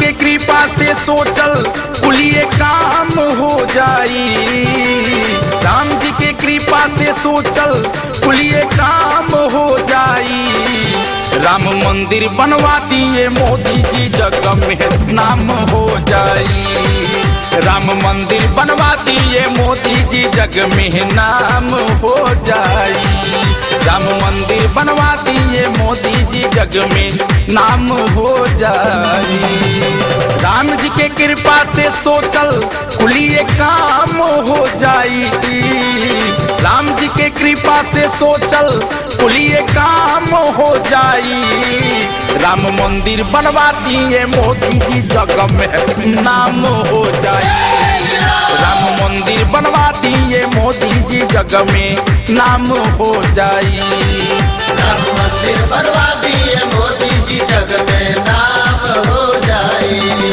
के कृपा से सोचल कुलिए काम हो जाई। राम जी के कृपा से सोचल कुलिए काम हो जाई। राम मंदिर बनवा दिए मोदी जी जग में नाम हो जाई। राम मंदिर बनवा दिए मोदी जी जग में नाम हो जाई। राम मंदिर बनवा दिए मोदी जी जग में नाम हो जाई। राम जी के कृपा से सोचल कुलिए काम हो जाई। राम जी के कृपा से सोचल कुलिए काम हो जाई। राम मंदिर बनवा दिए मोदी जी जग में नाम हो जाई। राम मंदिर बनवा दिए मोदी जी जग में नाम हो जाई। राम मंदिर बनवा दिए मोदी जी जग में नाम हो जाई।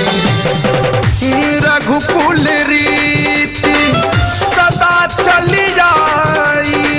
रघुकुल रीति सदा चली जाई।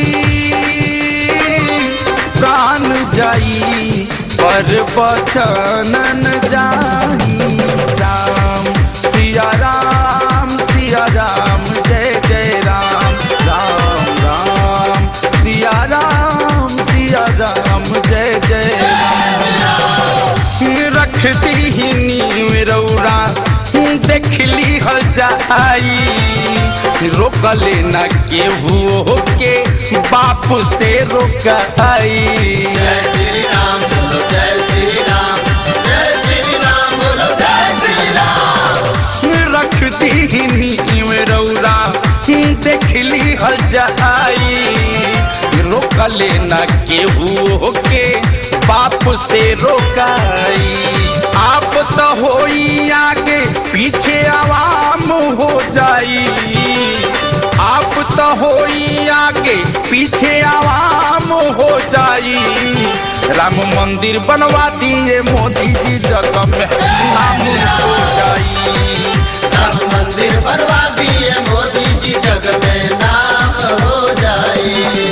प्राण जाई पर बचन न जाई। राम सिया राम जय जय राम। राम राम सिया राम जय जय राम। रख दी नीव रौरा देखली हो जाई। रोकले न केहू के बाप से रोकाई। जय श्री राम बोलो जय श्री राम, जय श्री राम बोलो जय श्री राम। रख दी नीव रौरा देखली हो जाई। रोकले न केहू के बाप से रोकाई। आप तो होई आगे पीछे आवाम हो जाई। आप तो होई आगे पीछे आवाम हो जाई। राम मंदिर बनवा दिए मोदी जी जग में नाम हो जाई। राम मंदिर बनवा दिए मोदी जी जग में नाम हो जाई।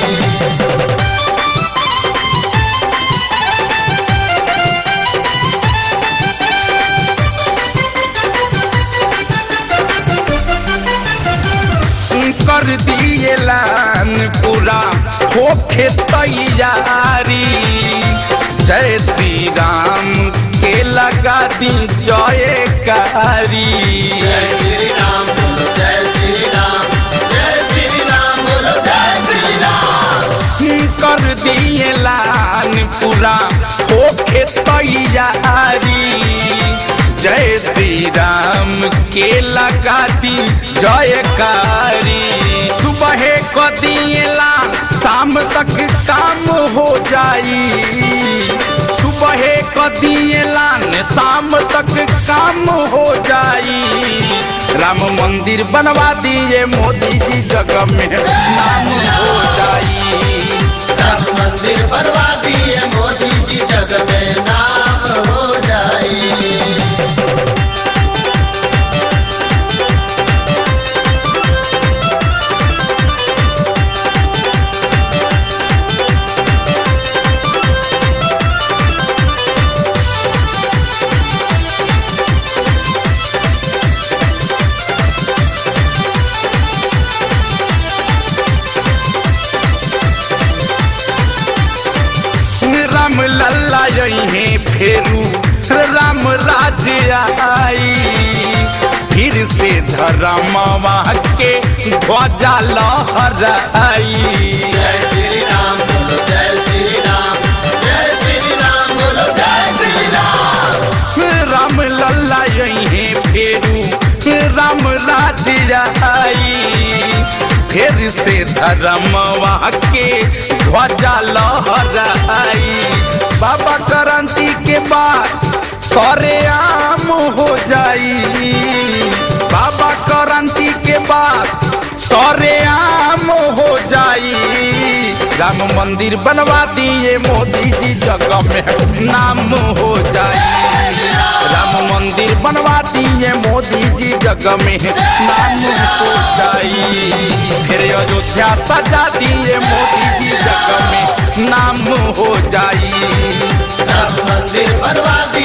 कर दिए ऐलान पूरा होके तैयारी। जय श्री राम के लगा दी जयकारी। जय श्री राम बोलो जय श्री राम, जय श्री राम बोलो जय श्री राम। कर दिए ऐलान पूरा होके तैयारी। जय श्री राम के लगा दी जयकारी। सुबह को दिएला शाम तक काम हो जाई। सुबह को दिएला शाम तक काम हो जाई। राम मंदिर बनवा दिए मोदी जी जग में नाम हो जाई। राम मंदिर बनवा दिए मोदी जी जग में नाम हो जाई। राम लल्ला यही फेरू राम राज आई। फिर से धर्मवा के ध्वजा लहराई। जय श्री राम बोलो जय श्री राम, जय श्री राम बोलो जय श्री राम। राम लल्ला यही फेरू राम राज आई। फिर से धर्मवा के ध्वजा लहराई। बाबा क्रांति के बाद सरे आम हो जाई। बाबा क्रांति के बाद सरे आम हो जाई। राम मंदिर बनवा दिए मोदी जी जग में नाम हो जाई। राम मंदिर बनवा दिए मोदी जी जग में नाम हो जाई। फिर अयोध्या सजा दिए मोदी जी जग में नाम हो जाई। राम मंदिर बनवा दिए